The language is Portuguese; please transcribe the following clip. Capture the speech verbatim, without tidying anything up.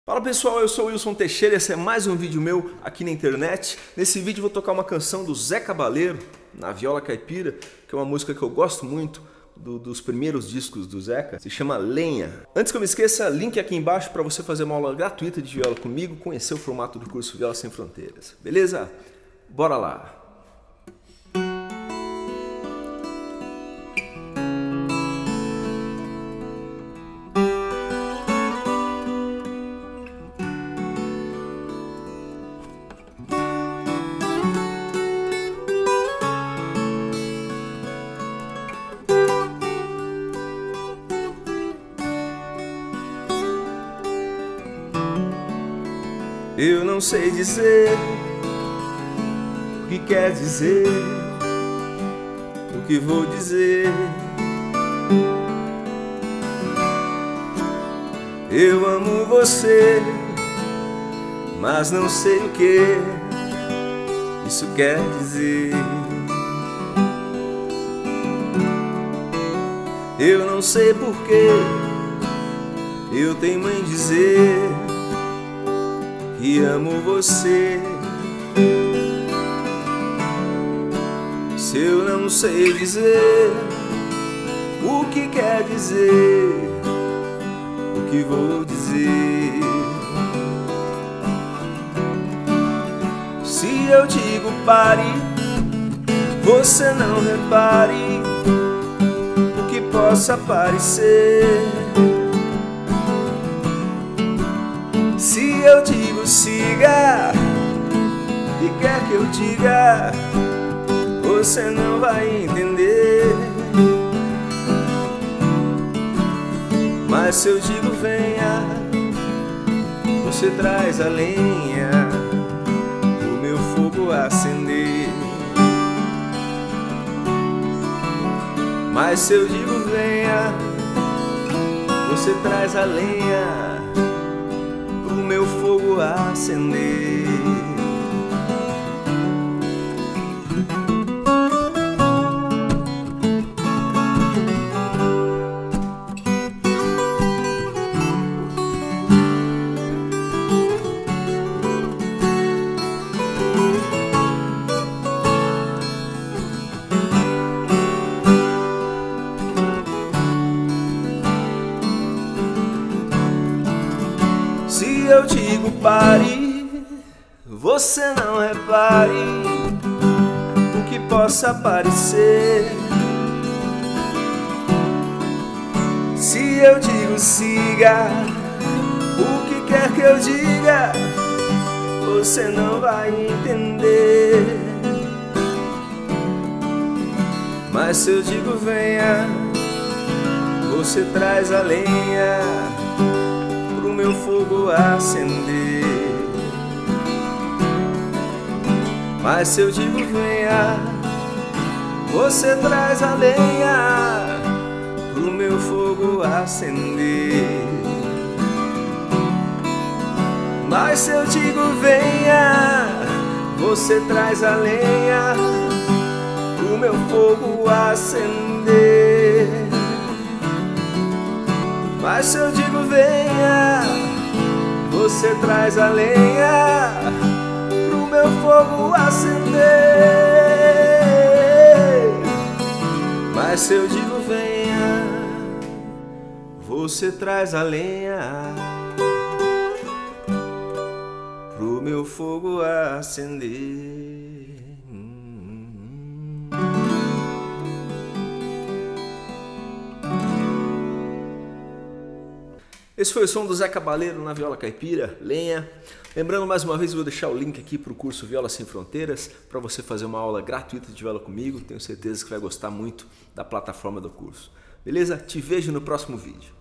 Fala pessoal, eu sou o Wilson Teixeira, esse é mais um vídeo meu aqui na internet. Nesse vídeo eu vou tocar uma canção do Zé Cabaleiro, na viola caipira, que é uma música que eu gosto muito, do, dos primeiros discos do Zeca, se chama Lenha. Antes que eu me esqueça, link aqui embaixo para você fazer uma aula gratuita de viola comigo, conhecer o formato do curso Viola Sem Fronteiras, beleza? Bora lá! Eu não sei dizer o que quer dizer, o que vou dizer. Eu amo você, mas não sei o que isso quer dizer. Eu não sei porquê eu teimo em dizer que amo você. Se eu não sei dizer o que quer dizer, o que vou dizer. Se eu digo pare, você não repare o que possa parecer. Se eu digo siga e quer que eu diga, você não vai entender. Mas se eu digo venha, você traz a lenha, o meu fogo acender. Mas se eu digo venha, você traz a lenha, o meu fogo acender. Se eu digo pare, você não repare o que possa parecer. Se eu digo siga, o que quer que eu diga, você não vai entender. Mas se eu digo venha, você traz a lenha, pro meu fogo acender. Mas se eu digo venha, você traz a lenha, pro meu fogo acender. Mas se eu digo venha, você traz a lenha, pro meu fogo acender. Mas se eu digo venha, você traz a lenha, pro meu fogo acender. Mas se eu digo venha, você traz a lenha, pro meu fogo acender. Esse foi o som do Zé Cabaleiro na viola caipira, Lenha. Lembrando mais uma vez, eu vou deixar o link aqui para o curso Viola Sem Fronteiras, para você fazer uma aula gratuita de viola comigo. Tenho certeza que vai gostar muito da plataforma do curso. Beleza? Te vejo no próximo vídeo.